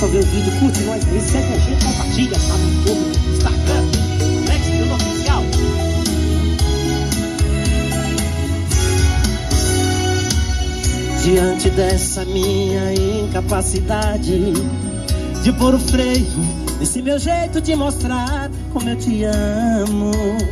só ver o vídeo, curte nós aí, segue a gente, compartilha, tá no YouTube, Instagram, Alex Vila Oficial. Diante dessa minha incapacidade de pôr o freio nesse meu jeito de mostrar como eu te amo,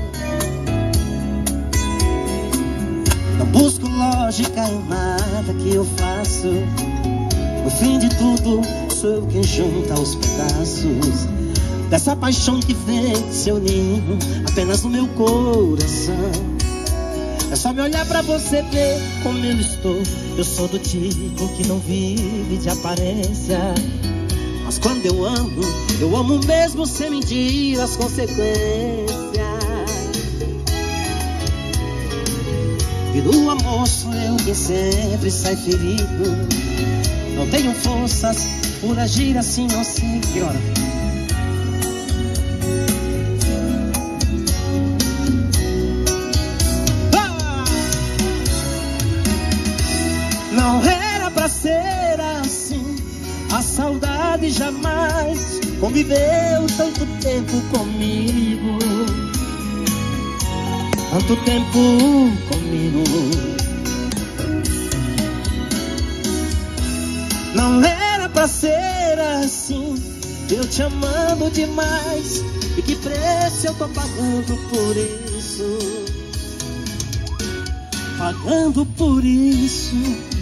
não busco lógica em nada que eu faço. No fim de tudo, sou eu quem junta os pedaços dessa paixão que fez seu ninho apenas no meu coração. É só me olhar pra você ver como eu estou. Eu sou do tipo que não vive de aparência, mas quando eu amo mesmo sem medir as consequências. E no amor sou eu quem sempre sai ferido. Não tenho forças por agir assim, não sei que hora. Não era pra ser assim. A saudade jamais conviveu tanto tempo comigo. Tanto tempo comigo. Não era pra ser assim. Eu te amando demais. E que preço eu tô pagando por isso? Pagando por isso.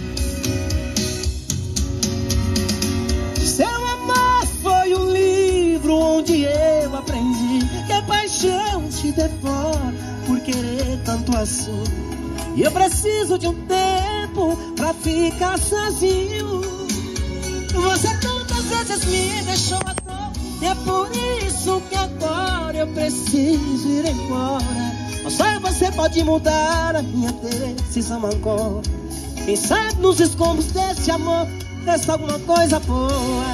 Seu amor foi um livro onde eu aprendi que a paixão te devora por querer tanto assim. E eu preciso de um tempo pra ficar sozinho. Você tantas vezes me deixou à toa, e é por isso que agora eu preciso ir embora. Mas só você pode mudar a minha decisão agora. Quem sabe nos escombros desse amor resta alguma coisa boa.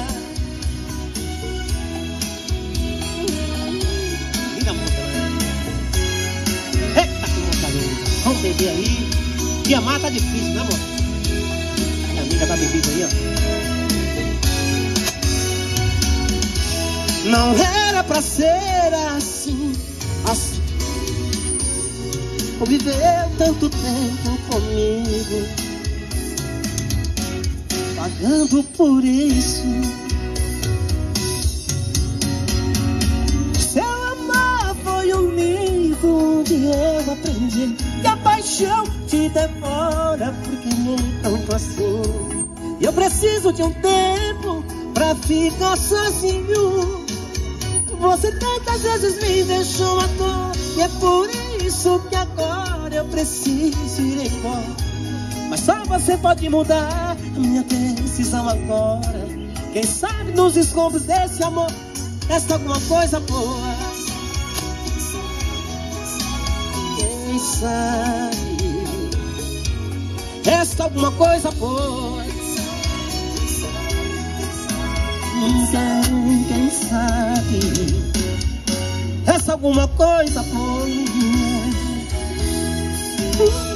Liga a música, né? Eita, que música linda. Vamos beber aí. E amar tá difícil, né, amor? Minha amiga tá bebida aí, ó. Não era pra ser assim, assim. Conviveu tanto tempo comigo, pagando por isso. Seu amor foi um livro onde eu aprendi que a paixão te devora por querer tanto assim. E eu preciso de um tempo pra ficar sozinho. Você tantas vezes me deixou à toa, e é por isso que agora eu preciso ir embora. Mas só você pode mudar a minha decisão agora. Quem sabe nos escombros desse amor resta alguma coisa boa. Quem sabe resta alguma coisa boa. Quem sabe resta alguma coisa boa.